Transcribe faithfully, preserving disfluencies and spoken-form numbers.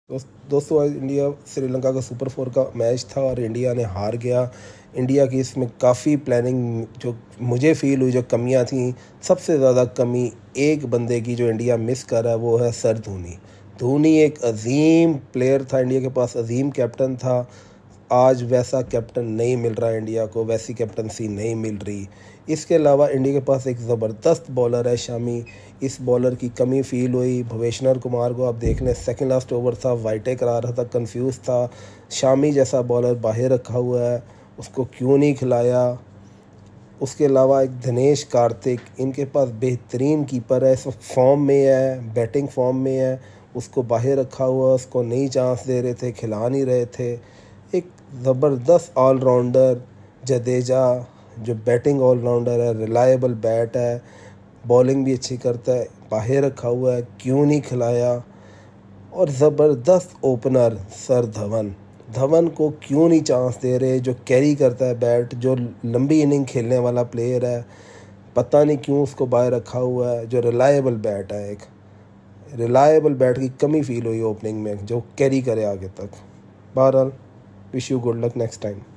दोस्त दोस्तों आज इंडिया श्रीलंका का सुपर फोर का मैच था और इंडिया ने हार गया। इंडिया की इसमें काफ़ी प्लानिंग जो मुझे फील हुई, जो कमियां थी, सबसे ज़्यादा कमी एक बंदे की जो इंडिया मिस कर रहा है वो है सर धोनी। धोनी एक अजीम प्लेयर था, इंडिया के पास अजीम कैप्टन था। आज वैसा कैप्टन नहीं मिल रहा है इंडिया को, वैसी कैप्टनसी नहीं मिल रही। इसके अलावा इंडिया के पास एक ज़बरदस्त बॉलर है शामी, इस बॉलर की कमी फील हुई। भुवनेश्वर कुमार को आप देख लें, सेकंड लास्ट ओवर था, वाइटे करा रहा था, कंफ्यूज था। शामी जैसा बॉलर बाहर रखा हुआ है, उसको क्यों नहीं खिलाया। उसके अलावा एक दिनेश कार्तिक, इनके पास बेहतरीन कीपर है, इस वक्त फॉर्म में है, बैटिंग फॉर्म में है, उसको बाहर रखा हुआ, उसको नहीं चांस दे रहे थे, खिला नहीं रहे थे। एक ज़बरदस्त ऑलराउंडर जडेजा, जो बैटिंग ऑलराउंडर है, रिलायबल बैट है, बॉलिंग भी अच्छी करता है, बाहर रखा हुआ है, क्यों नहीं खिलाया। और ज़बरदस्त ओपनर सर धवन, धवन को क्यों नहीं चांस दे रहे, जो कैरी करता है बैट, जो लंबी इनिंग खेलने वाला प्लेयर है, पता नहीं क्यों उसको बाहर रखा हुआ है। जो रिलायबल बैट है, एक रिलायबल बैट की कमी फील हुई ओपनिंग में, जो कैरी करे आगे तक। बहरहाल, wish you good luck next time.